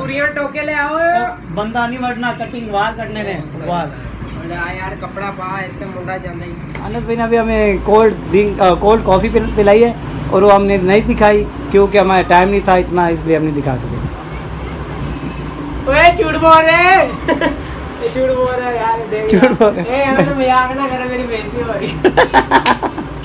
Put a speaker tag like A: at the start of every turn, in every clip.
A: पूरियां टोके ले आओ
B: बंदा नहीं वरना कटिंग वाल कटने ने वाल
A: यार कपड़ा पा इतने मुंडा जांदा ही।
B: अनस भाई ने अभी हमें कोल्ड कॉफ़ी पिलाई है और वो हमने नहीं दिखाई क्योंकि हमारा टाइम नहीं था इतना, इसलिए हम नहीं दिखा सके।
A: ओए झूठ बोल रहे झूठ बोल रहे यार, देख
B: झूठ बोल रहे
A: ए हमें तो मजाक ना करो, मेरी बेइज्जती हो रही है।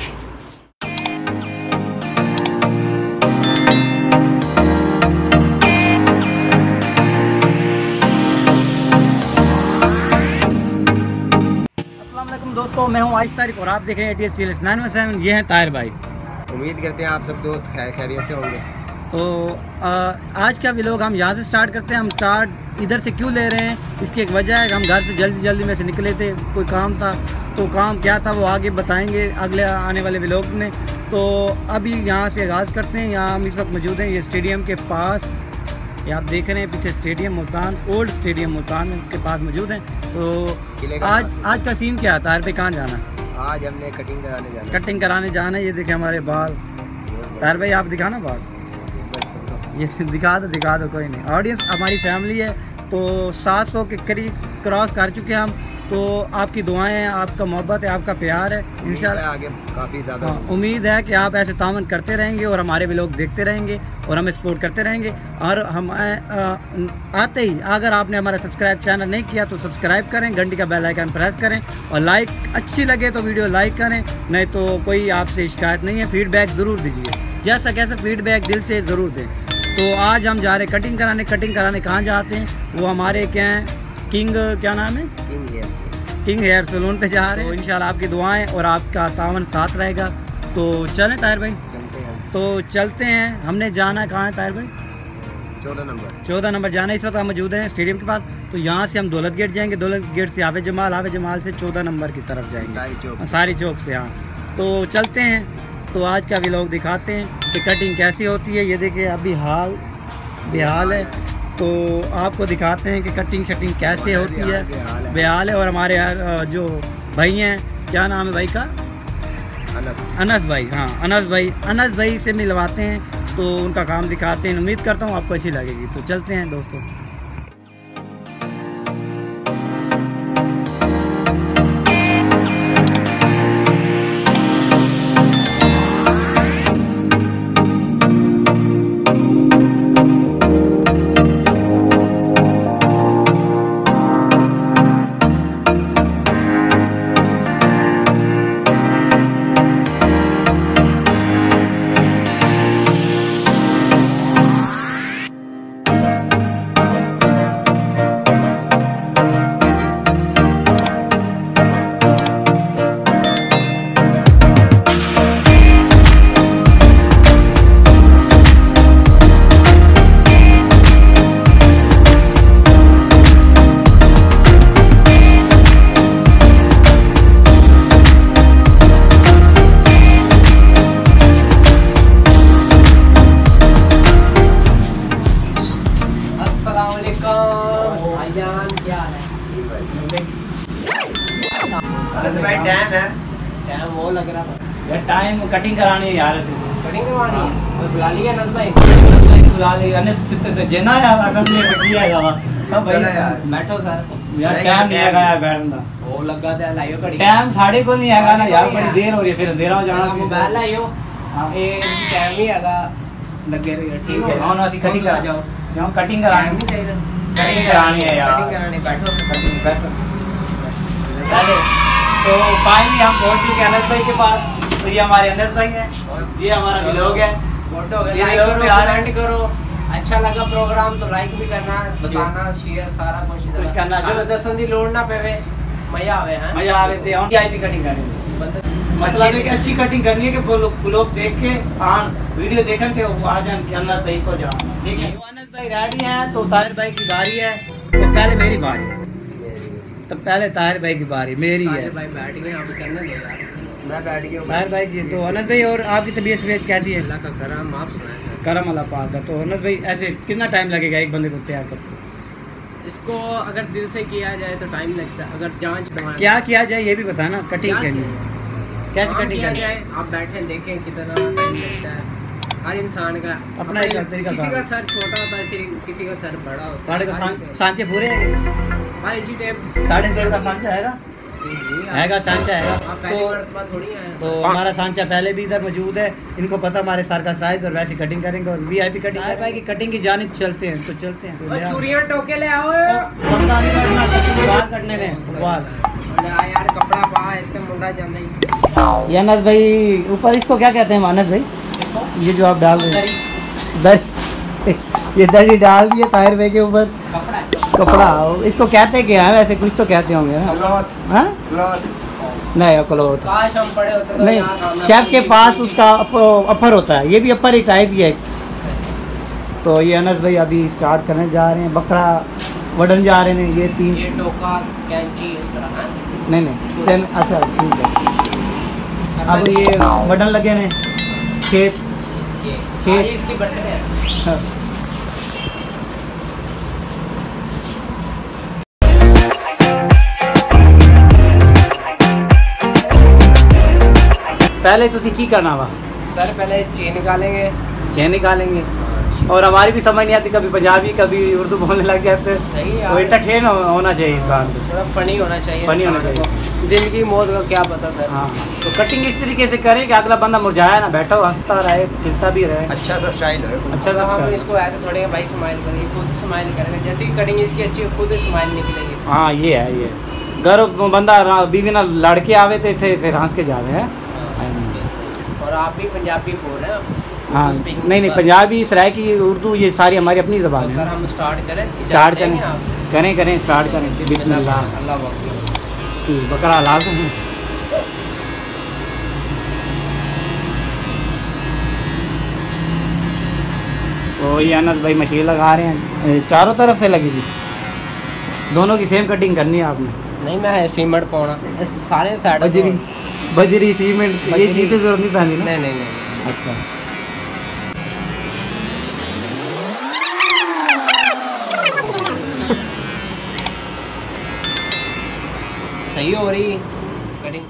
B: दोस्तों मैं हूँ आइश तारिक और आप देख रहे हैं ATS TLS 917। ये हैं ताहिर भाई।
A: उम्मीद करते हैं आप सब दोस्त खैरियत से होंगे।
B: तो आज का व्लॉग हम यहाँ से स्टार्ट करते हैं। हम स्टार्ट इधर से क्यों ले रहे हैं, इसकी एक वजह है। हम घर से जल्दी में से निकले थे, कोई काम था, तो काम क्या था वो आगे बताएंगे अगले आने वाले व्लॉग में। तो अभी यहाँ से आगाज़ करते हैं। यहाँ हम इस वक्त मौजूद हैं ये स्टेडियम के पास। ये आप देख रहे हैं पीछे stadium Multan, old stadium Multan के पास मौजूद हैं। तो आज का सीन क्या है ताहिर भाई, कहाँ जाना है?
A: आज हमने कटिंग कराने जाना
B: है। ये देखें हमारे बाल। ताहिर भाई आप दिखाना बाल, ये दिखा दो कोई नहीं। ऑडियंस हमारी फैमिली है तो 700 के करीब क्रॉस कर चुके हैं हम। तो आपकी दुआएं हैं, आपका मोहब्बत है, आपका प्यार है, इंशाल्लाह
A: आगे काफ़ी ज़्यादा
B: उम्मीद है कि आप ऐसे तावन करते रहेंगे और हमारे व्लॉग देखते रहेंगे और हमें सपोर्ट करते रहेंगे। और हम आते ही अगर आपने हमारा सब्सक्राइब चैनल नहीं किया तो सब्सक्राइब करें, घंटी का बेल आइकन प्रेस करें और लाइक अच्छी लगे तो वीडियो लाइक करें, नहीं तो कोई आपसे शिकायत नहीं है, फीडबैक ज़रूर दीजिए, जैसा कैसा फीडबैक दिल से ज़रूर दें। तो आज हम जा रहे हैं कटिंग कराने कहाँ जाते हैं वो हमारे क्या हैं, क्या नाम है, किंग हेयर सैलून पे जा रहे हैं। तो इंशाल्लाह आपकी दुआएं और आपका तावन साथ रहेगा। तो चलें ताहिर भाई, चलते हैं। हमने जाना है कहाँ है ताहिर भाई? 14 नंबर जाना है। इस वक्त हम मौजूद हैं स्टेडियम के पास। तो यहाँ से हम दौलत गेट जाएंगे, दौलत गेट से हावे जमाल से 14 नंबर की तरफ जाएंगे, सारी चौक से। हाँ तो चलते हैं। तो आज का व्लॉग दिखाते हैं कि कटिंग कैसी होती है। ये देखिए अभी हाल बेहाल है, तो आपको दिखाते हैं कि कटिंग कैसे होती है। बेहाल है। और हमारे यार जो भाई हैं, क्या नाम है भाई का? अनस भाई। हाँ अनस भाई से मिलवाते हैं, तो उनका काम दिखाते हैं। उम्मीद करता हूँ आपको अच्छी लगेगी। तो चलते हैं दोस्तों।
A: टाइम वो लग रहा है,
B: टाइम कटिंग करानी है यार,
A: कटिंग करवानी है। तो बुला लिया अनस भाई,
B: बुला लिया अनस जेना यार अनस ने किया गावा। अब भाई
A: यार बैठो सर,
B: यार टाइम नहीं आएगा यार बैठना।
A: वो लगा दे लाइयो घड़ी,
B: टाइम साढ़े को नहीं आएगा ना यार, बड़ी देर हो रही है, फिर अंधेरा हो जाना।
A: मोबाइल लाइयो ए टाइम ही आएगा लगे रही। ठीक है
B: हम असि कटिंग करा जाओ, हम कटिंग करानी नहीं चाहिए, कटिंग करानी है यार,
A: कटिंग करानी। बैठो
B: पहले। तो फाइनली हम पहुंच चुके हैं अनस भाई के पास। तो ये हमारे अनस भाई हैं और ये हमारा व्लॉग है।
A: लाइक करो, अच्छा लगा प्रोग्राम तो लाइक भी करना, बताना, शेयर सारा कुछ
B: करना। जो
A: दसन दी लोड ना पेवे, मजा आवे। हैं मजा
B: आवे थे हम वीआईपी कटिंग करनी, मतलब है कि अच्छी कटिंग करनी है कि लोग देख के आन वीडियो देखन के आ जान कि अनस भाई को जाओ। ठीक है अनस भाई रेडी हैं, तो ताहिर भाई की बारी है। तो पहले मेरी बारी, तो पहले ताहिर भाई की बारी मेरी है।
A: भाई बैठ गए, आप करने दो यार, मैं बैठ गया
B: ताहिर भाई की। तो अनस भाई और आपकी तबीयत कैसी है?
A: अल्लाह का करम, आप सुनाएं।
B: करम अल्लाह पाक का। तो अनस भाई ऐसे कितना टाइम लगेगा एक बंदे को तैयार करते?
A: इसको अगर दिल से किया जाए तो टाइम लगता है, अगर जांच
B: क्या किया जाए ये भी बताना। कटिंग करनी है, कैसे कटिंग
A: करनी है? आप बैठे देखें कितना टाइम लगता है। हर इंसान का
B: अपना एक तरीका
A: किसी का
B: था।
A: सर छोटा होता है, किसी का सर बड़ा होता है।
B: साढ़े को सांचे पूरे
A: हाँ इंची टेप
B: 6.5 का सांचा हैगा सांचा हैगा।
A: पहली मर्तबा थोड़ी है।
B: तो हमारा सांचा पहले भी इधर मौजूद है। इनको पता हमारे सर का साइज और वैसी कटिंग करेंगे और वीआईपी कटिंग है भाई की कटिंग की जानिब चलते हैं तो चलते हैं।
A: और चूड़ियां टोके ले आओ
B: बंदा नहीं करना कटिंग बाहर कटने ने बाहर
A: यार कपड़ा पा इतने मुंडा जांदा ही।
B: ये अनस भाई ऊपर इसको क्या कहते हैं अनस भाई ये जो आप डाल रहे हैं दरी ये दरी डाल दिए ताहिर भाई के ऊपर कपड़ा इसको कहते क्या है वैसे कुछ तो कहते होंगे हाँ नहीं क्लॉथ
A: काश हम पड़े होते तो
B: नहीं
A: यहाँ खाना
B: शेफ के पास उसका अपर होता है ये भी अपर ही टाइप ही है। तो ये अनस भाई अभी स्टार्ट करने जा रहे हैं बकरा वडन जा रहे हैं ये 3
A: ये टोका कैंची इस तरह है।
B: नहीं 10 अच्छा ठीक है। अब ये वडन लगे ने खेत
A: ये इसकी बर्थडे है।
B: हाँ। पहले तुझे की करना वा
A: सर पहले चेन निकालेंगे।
B: चेन निकालेंगे और हमारी भी समझ नहीं आती कभी पंजाबी कभी उर्दू बोलने लग जाते हैं।
A: सही
B: तो एंटरटेन होना चाहिए इंसान को
A: थोड़ा फनी होना चाहिए।
B: फनी होना
A: इंसान को। जिंदगी मौत का क्या पता सर।
B: हाँ तो कटिंग इस तरीके से करें कि अगला बंदा मुरझाया ना बैठा हो हंसता रहे खिलता भी रहे।
C: अच्छा सा स्टाइल है।
B: अच्छा
A: तो हम
B: सा
A: इसको ऐसे थोड़े भाई स्माइल करेंगे खुद स्माइल करेंगे जैसे ही कटिंग इसकी अच्छी है खुद स्माइल निकलेगी इसकी।
B: हाँ ये है ये घर बंदा बीवी ना लड़के आवे तो थे फिर हंस के जावे हैं।
A: और आप भी पंजाबी बोल रहे हैं।
B: हाँ
A: उर्दू speaking
B: नहीं
A: बस।
B: पंजाबी सराइकी उर्दू ये सारी हमारी अपनी
A: तो
B: ज़बान
A: सर
B: है।
A: हम स्टार्ट करें
B: स्टार्ट
A: इजाज़त
B: करें
A: देंगे आप?
B: करें स्टार्ट करें बिस्मिल्लाह।
A: अल्लाह वक्त
B: बकरा लाजम है। तो ये अनस भाई मशीन लगा रहे हैं चारों तरफ से लगी थी दोनों की सेम कटिंग करनी है आपने।
A: नहीं मैं सीमेंट पाना सारे साइड
B: बजरी बजरी सीमेंट ये चीज़ें जरूरत नहीं पैनी ना।
A: नहीं
B: अच्छा
A: सही हो रही कटिंग।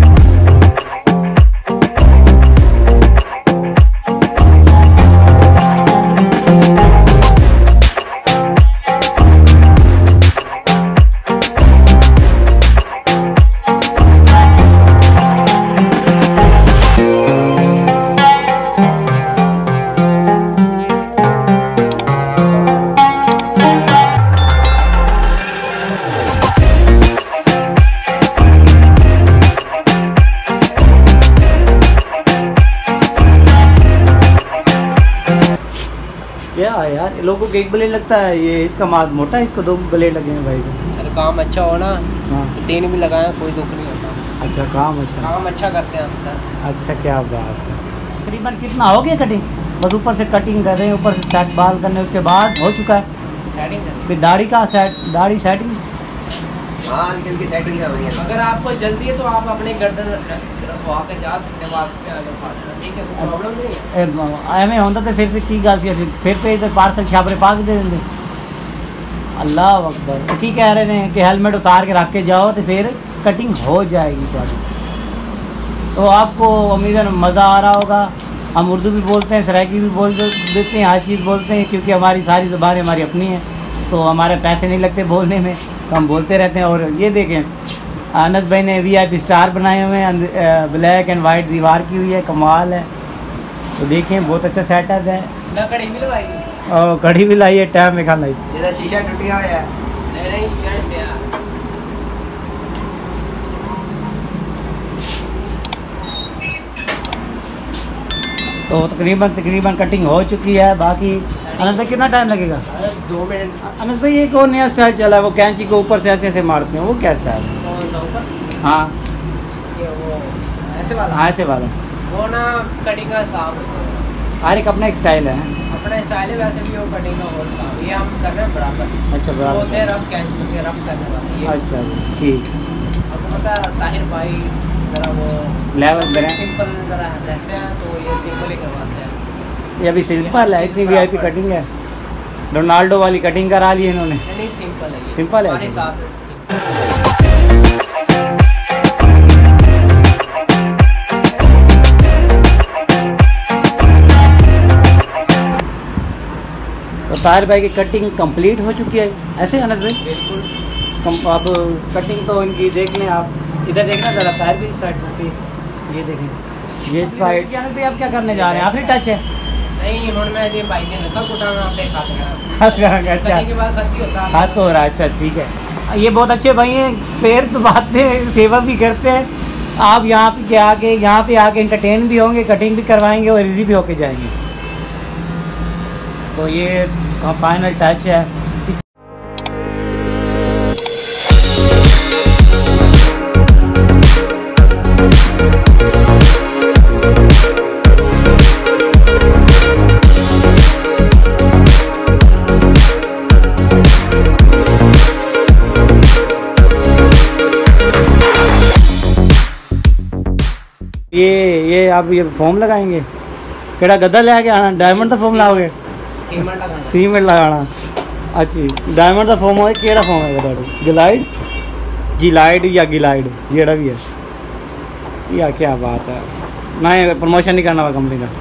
B: क्या है यार लोगों को एक ब्लेड लगता है ये इसका माल मोटा है इसको 2 ब्लेड लगे हैं भाई को।
A: चलो काम अच्छा हो ना
B: हाँ
A: तो 3 भी लगाए कोई दुख नहीं होता।
B: अच्छा काम अच्छा
A: काम अच्छा करते हैं हम सर।
B: अच्छा क्या बात है। तकरीबन कितना हो गया कटिंग बस ऊपर से कटिंग कर रहे हैं ऊपर से सेट बाल करने उसके बाद हो चुका है।
A: सेटिंग कर
B: फिर दाढ़ी का सेट दाढ़ी सेटिंग
C: हाँ हल्की हल्की सेटिंग कर रही है।
A: अगर आपको जल्दी है तो आप अपने गर्दन रखवा के जा सकते हैं वापस के आगे फाड़ देना, ठीक है तो प्रॉब्लम नहीं है।
B: एवं होता तो फिर की गल सी फिर पे इधर पार्सल छापरे पा के दे देंगे। अल्लाह अकबर तो की कह रहे हैं कि हेलमेट उतार के रख के जाओ तो फिर कटिंग हो जाएगी तुम्हारी। तो आपको उम्मीद मज़ा आ रहा होगा। हम उर्दू भी बोलते हैं सराइकी भी बोल देते हैं हर चीज़ बोलते हैं क्योंकि हमारी सारी ज़बानें हमारी अपनी हैं तो हमारे पैसे नहीं लगते बोलने में तो हम बोलते रहते हैं। और ये देखें अनस भाई ने VIP स्टार बनाए हुए हैं ब्लैक एंड वाइट दीवार की हुई है कमाल है। तो देखें बहुत अच्छा सेटअप है
A: लकड़ी भी लगाई
B: और कढ़ी भी लाई है टाइम में खाना
C: जैसा शीशा टूटिया हुआ है।
A: नहीं स्टैंड पे यार।
B: तो तकरीबन कटिंग हो चुकी है। बाकी अनस भाई कितना टाइम लगेगा?
A: 2 मिनट।
B: अनस भाई एक और नया स्टाइल चला है वो कैंची को ऊपर से ऐसे ऐसे मारते हैं वो क्या स्टाइल है?
A: कौन सा ऊपर
B: हाँ
A: ये वो ऐसे वाला
B: हाँ ऐसे वाला
A: वो ना कटिंग का हिसाब होता है।
B: हर एक अपना एक स्टाइल है।
A: अपना स्टाइल है वैसे भी वो कटिंग का और हिसाब ये हम कर रहे हैं बराबर।
B: अच्छा
A: वो
B: बराबर।
A: होते हैं रफ कैंच करके रफ करने वाले ये।
B: अच्छा ठीक
A: आपको पता है ताहिर भाई जरा वो
B: लेवल बना
A: सिंपल जरा रहते हैं तो ये सिंपल ही करवाते हैं।
B: ये अभी सिंपल है इतनी VIP कटिंग है रोनाल्डो वाली कटिंग करा ली इन्होंने।
A: नहीं सिंपल है ये
B: सिंपल है?
A: हमारे हिसाब से सिंपल।
B: तो ताहिर भाई की कटिंग कंप्लीट हो चुकी है ऐसे अनस भाई।
A: बिल्कुल।
B: अब कटिंग तो इनकी देख लें आप, इधर देखना ज़रा ताहिर भाई साइड प्लीज, ये देखें ये साइड। अनस भाई आप क्या करने जा रहे हैं, आखिरी टच है?
A: नहीं हुन मैं ये भाई ने लगा कुटाना आपने खात गया।
B: अच्छा
A: कटिंग के बाद खत्ती होता है।
B: हाथ तो हो रहा है, अच्छा ठीक है। ये बहुत अच्छे भाई हैं, पैर तो बांधते हैं, सेवा भी करते हैं। आप यहाँ पे आके इंटरटेन भी होंगे, कटिंग भी करवाएंगे और इजी भी होके जाएंगे। तो ये फाइनल टच है। ये आप ये फोम लगाएंगे, केड़ा गद्दा लेके आना, डायमंड का फोम लाओगे? सीमेंट लगाना। अच्छी डायमंड का फोम हो, केड़ा फोम है गिलाइड, जिलाइड या गिलाइड जेड़ा भी है या क्या बात है ना, प्रमोशन नहीं करना हुआ कंपनी का।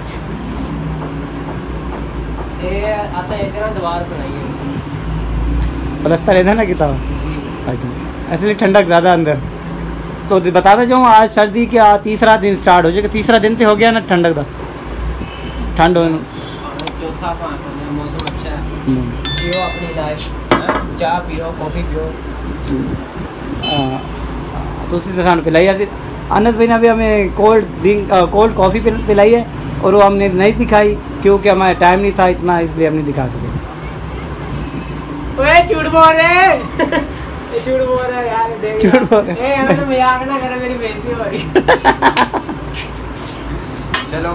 A: ये ऐसा इतना दीवार बनाई है,
B: प्लस्तर इधर ना किया। अच्छा इसलिए ठंडक ज़्यादा अंदर। तो बताते जाऊँ आज सर्दी का तीसरा दिन स्टार्ट हो जाएगा, तीसरा दिन तो हो गया ना ठंडक का, ठंड हो
A: चौथा मौसम अच्छा है। जियो अपनी लाइफ, चाय पियो, कॉफ़ी पियो।
B: तो उसी तरह पिलाई है। अनस भाई ने अभी हमें कोल्ड कॉफ़ी पिलाई है और वो हमने नहीं दिखाई क्योंकि हमारा टाइम नहीं था इतना, इसलिए हम नहीं दिखा सके।
A: ओए झूठ बोल रहे झूठ बोल रहा है यार, देख
B: झूठ बोल रहे
A: ए हमें तो मजाक ना करे, मेरी बेइज्जती हो रही।
C: चलो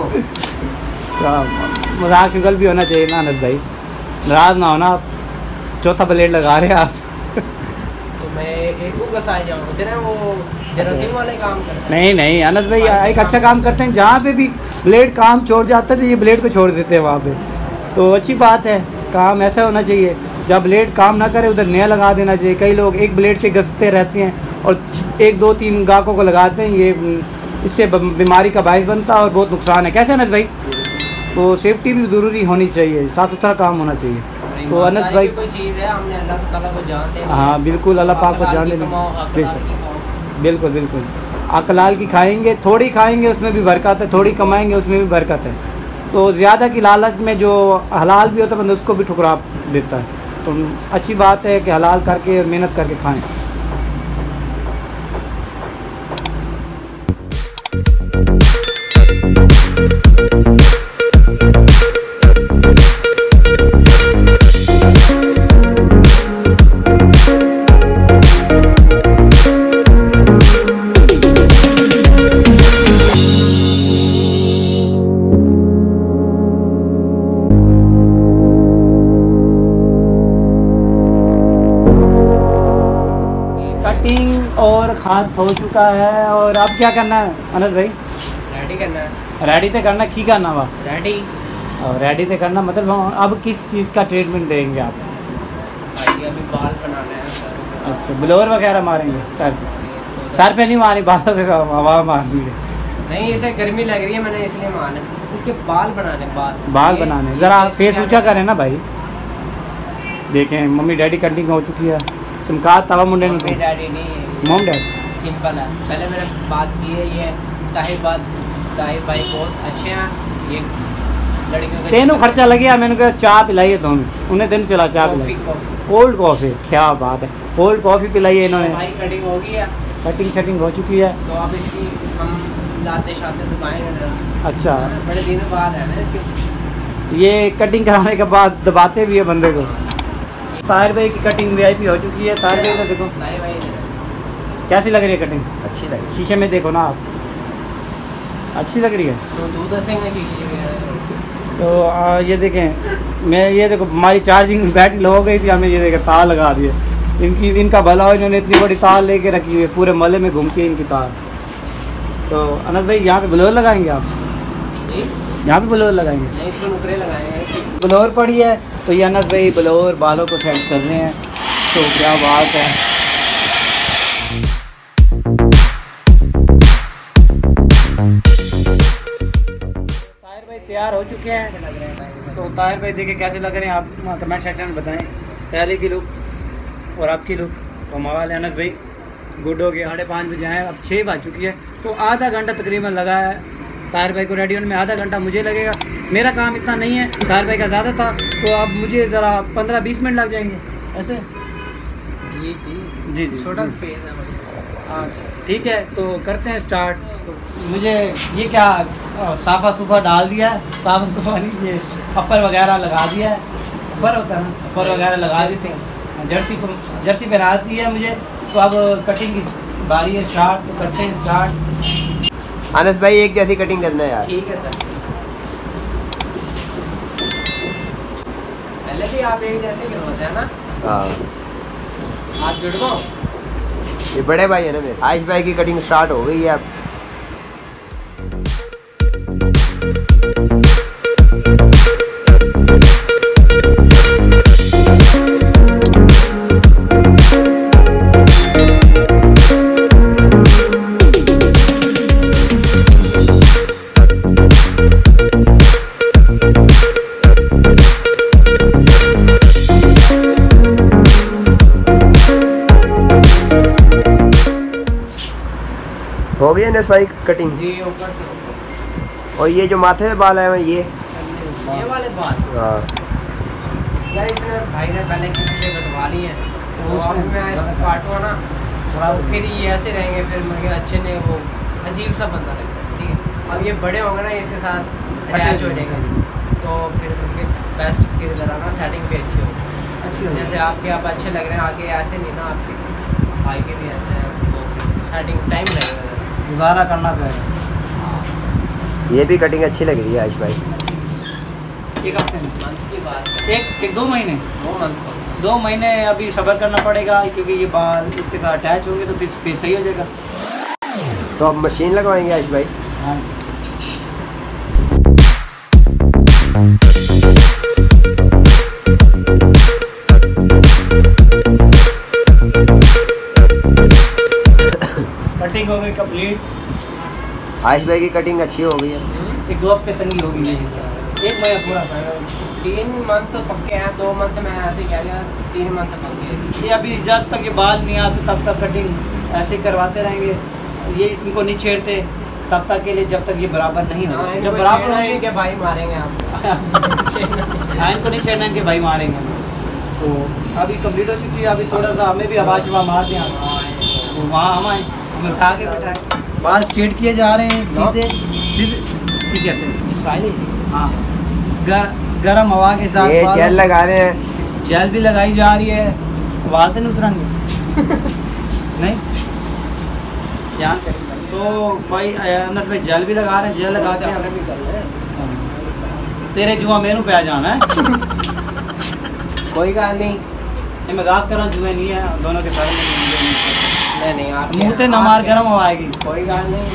B: मजाक शुगल भी होना चाहिए ना अनस भाई, नाराज ना होना आप, चौथा ब्लेड लगा रहे हैं आप।
A: तो मैं एक को घसाए जाऊँ तेरा वो जरासीम वाले काम करते हैं।
B: नहीं अनस भाई एक अच्छा काम करते हैं, जहाँ पे भी ब्लेड काम छोड़ जाता है तो ये ब्लेड को छोड़ देते हैं वहाँ पे, तो अच्छी बात है। काम ऐसा होना चाहिए, जब ब्लेड काम ना करे उधर नया लगा देना चाहिए। कई लोग एक ब्लेड से घसते रहते हैं और 1 2 3 गाहकों को लगाते हैं, ये इससे बीमारी का बायस बनता है और बहुत नुकसान है। कैसे अनस भाई? तो सेफ्टी भी ज़रूरी होनी चाहिए, साफ़ सुथरा काम होना चाहिए। तो अनस भाई
A: कोई चीज़ है, हमने अल्लाह ताला को जानते हैं।
B: हाँ बिल्कुल, अल्लाह पाक को जानते हैं। बिल्कुल बिल्कुल, अकलाल की खाएंगे, थोड़ी खाएंगे उसमें भी बरकत है, थोड़ी कमाएंगे उसमें भी बरकत है। तो ज़्यादा की लालच में जो हलाल भी होता है बंदा उसको भी ठुकरा देता है। तो अच्छी बात है कि हलाल करके मेहनत करके खाएं। कटिंग और खाद हो चुका है और अब क्या करना है अनस भाई?
A: रेडी करना है।
B: रेडी तो करना, की करना हुआ
A: रेडी
B: और रेडी तो करना, मतलब अब किस चीज़ का ट्रीटमेंट देंगे आप?
A: भाई अभी बाल बनाना है सर।
B: अच्छा ब्लोअर वगैरह मारेंगे सर पे नहीं मारी, बालों पे हवा मारनी है।
A: नहीं इसे गर्मी लग रही है, मैंने इसलिए मारना, इसके बाल बनाने,
B: बाल बनाने। ज़रा फेस ऊँचा करें ना भाई। देखें मम्मी डैडी कटिंग हो चुकी है, चमका तवा मुंडे में।
A: मम्मी डैडी नहीं,
B: मॉम डैड
A: सिंपल है। पहले मैंने बात की है, ये ताहिर भाई बहुत अच्छे हैं, ये लड़कियों का
B: तेनों खर्चा लग गया, मैंने कहा चाय पिलाई है दोनों, उन्हें दिन चला चाय
A: कॉफी
B: पिलाई, कोल्ड कॉफ़ी। क्या बात है, कोल्ड कॉफ़ी पिलाई है इन्होंने।
A: भाई कटिंग हो गई है,
B: कटिंग शटिंग हो चुकी है।
A: तो अब इसकी हम लाते शाते दबाएंगे जरा।
B: अच्छा
A: बड़े दिनों बाद है ना इसके।
B: ये कटिंग कराने के बाद दबाते भी है बंदे को। ताहिर भाई की कटिंग VIP हो चुकी है। ताहिर भाई को देखो
A: नहीं भाई
B: कैसी लग रही है कटिंग?
C: अच्छी लगी।
B: शीशे में देखो ना आप, अच्छी लग रही है।
A: तो दूध दसेंगे
B: तो ये देखें, मैं ये देखो हमारी चार्जिंग बैटरी लो हो गई थी, हमें ये देखें तार लगा दिए। इनका भला हो, इन्होंने इतनी बड़ी तार लेके रखी हुई है, पूरे मोहल्ले में घूमती है इनकी तार। तो अनस भाई यहाँ पे ब्लोअर लगाएंगे आप? यहाँ पे ब्लोअर लगाएंगे?
A: नहीं, इसको नुकरे लगाएंगे।
B: ब्लोअर पड़ी है तो ये अनस भाई ब्लोअर बालों को सेट कर रहे हैं। तो क्या बात है। ताहिर भाई तैयार हो चुके हैं तो ताहिर भाई देखिए कैसे लग रहे हैं आप कमेंट सेक्शन में बताएं। पहले की लुक और आपकी लुक कमाल है। अनस भाई गुड हो गया। 5:30 बजे आए, अब 6 बज चुकी है, तो आधा घंटा तकरीबन लगा है ताहिर भाई को रेडी होने में। आधा घंटा मुझे लगेगा, मेरा काम इतना नहीं है, ताहिर भाई का ज़्यादा था, तो अब मुझे ज़रा 15-20 मिनट लग जाएंगे ऐसे।
A: जी
B: जी जी
A: छोटा स्पेस है बस।
B: हाँ ठीक है, तो करते हैं स्टार्ट। तो मुझे ये क्या साफ़ा सूफा डाल दिया है, साफ़ा सूफा नहीं, ये अपर वगैरह लगा दिया है, अपर होता है ना, अपर वगैरह लगा देते हैं, जर्सी पहना दी है मुझे। तो अब कटिंग की बारी है, स्टार्ट तो करते हैं स्टार्ट।
C: अनस भाई एक जैसी कटिंग करना है यार।
A: ठीक है सर। पहले भी आप एक जैसे करवाते हैं ना।
C: हाँ
A: आप जुड़ गो।
C: ये बड़े भाई है ना मेरे। आयुष भाई की कटिंग स्टार्ट हो गई है अब। हो गई है अनस भाई कटिंग?
A: जी ऊपर से।
C: और ये जो माथे पे बाल है ये
A: वाले बाल।
C: हाँ
A: यार इसने भाई ने पहले किसी से कटवा ली है, तो अब मैं इसको काटूँ ना तो फिर ये ऐसे रहेंगे, फिर मतलब अच्छे नहीं, वो अजीब सा बंदा लगेगा। ठीक है, अब ये बड़े होंगे ना, इसके साथ अटैच हो जाएगा, तो फिर उनके बेस्ट की तरह ना सेटिंग भी अच्छी होगी। जैसे आपके आप अच्छे लग रहे हैं, आगे ऐसे नहीं ना, आपके भाई के भी ऐसे हैं, तो सेटिंग टाइम लगेगा,
B: गुजारा करना पड़ेगा।
C: ये भी कटिंग अच्छी लग रही है आयुष भाई।
B: एक हफ्ते में,
A: मंथ की बात है।
B: एक 2 महीने,
A: 2 मंथ को
B: 2 महीने अभी सब्र करना पड़ेगा, क्योंकि ये बाल इसके साथ अटैच होंगे तो फिर सही हो जाएगा।
C: तो अब मशीन लगवाएंगे आयुष भाई।
B: हाँ कटिंग हो गई कंप्लीट।
C: आयुष भाई की कटिंग अच्छी हो गई है।
B: 1-2 हफ्ते तंगी होगी, 1 महीना पूरा।
A: 3 मंथ पक्के हैं, 2 मंथ में ऐसे कह दिया, 3 मंथ पक्के हैं।
B: ये अभी जब तक ये बाल नहीं आते तब तक कटिंग ऐसे ही करवाते रहेंगे। ये इनको नहीं छेड़ते तब तक के लिए, जब तक ये बराबर नहीं हो। जब बराबर होंगे
A: इनके भाई मारेंगे आप।
B: हाँ, इनको नहीं छेड़ना, इनके भाई मारेंगे। तो अभी कंप्लीट हो चुकी है, अभी थोड़ा सा हमें भी हवा शवा मार दें, तो वहाँ हम आए, हमें उठा के बैठाए, बाल स्ट्रेट किए जा रहे हैं सीधे ठीक कहते हैं
A: स्टाइल।
B: हाँ, गर्म हवा के साथ
C: ये जेल लगा रहे हैं।
B: जेल भी लगाई जा रही है, बाल से नहीं उतरेंगे नहीं ध्यान करें। तो भाई अनस भाई जेल भी लगा रहे हैं, जेल लगा के तेरे जुआ मेनू पे आ जाना है।
A: कोई बात नहीं,
B: ये मजाक कर रहा हूँ, जुए नहीं है दोनों के साथ।
A: नहीं आप
B: मुँह से न मार, गर्म हवा आएगी।
A: कोई बात नहीं।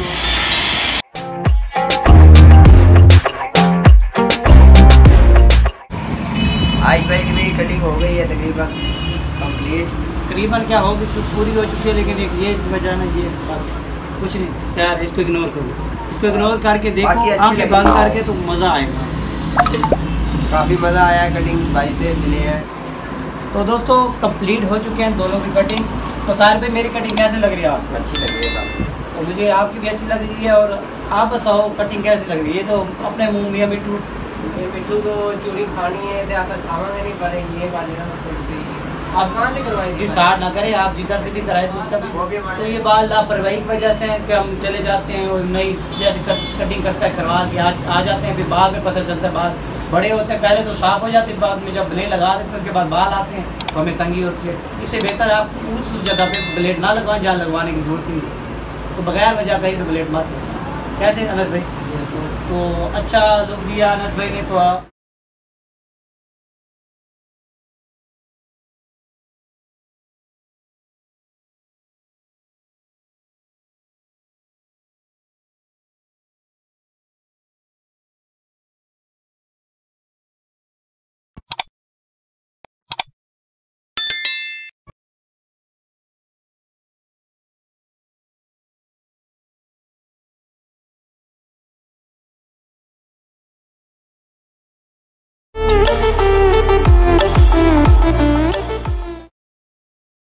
C: आयुष भाई की भी कटिंग हो गई है तकरीबन
B: कंप्लीट। तकरीबन क्या होगी तो पूरी हो चुकी है, लेकिन एक ये वजह ना, ये बस कुछ नहीं यार, इसको इग्नोर करो, इसको इग्नोर करके देखो, आंखें बंद करके, तो मज़ा आएगा।
C: काफ़ी मज़ा आया है, कटिंग भाई से मिले हैं।
B: तो दोस्तों कंप्लीट हो चुके हैं दोनों की कटिंग। तो तार पे मेरी कटिंग कैसे लग रही है आपको?
C: अच्छी लग रही है काफ़ी।
B: तो मुझे आपकी भी अच्छी लग रही है, और आप बताओ कटिंग कैसी लग रही है? ये तो अपने मुँह मियाँ मिट्टू,
A: ये मिट्टू तो चूड़ी खानी है, तो ऐसा खावांगे नहीं, पर ये वाले ना थोड़ी सी आप कहाँ से करवाएंगे?
B: स्टार्ट ना करें, आप जिधर से भी कराए तो उसका भी। तो ये बाल लापरवाही की वजह से कि हम चले जाते हैं और नई जैसे कटिंग करता है करवा के आ जाते हैं, फिर बाद में पता चलता है बाल बड़े होते हैं। पहले तो साफ़ हो जाते हैं, बाद में जब ब्लेड लगा देते हैं उसके बाद बाल आते हैं, तो हमें तंगी होती है। इससे बेहतर आप उस जगह पे ब्लेड ना लगवाएं जहाँ लगवाने की जरूरत ही नहीं, तो बगैर वजह कहीं पर ब्लेड मत। कैसे अनस भाई? तो अच्छा लुक दिया अनस भाई ने। तो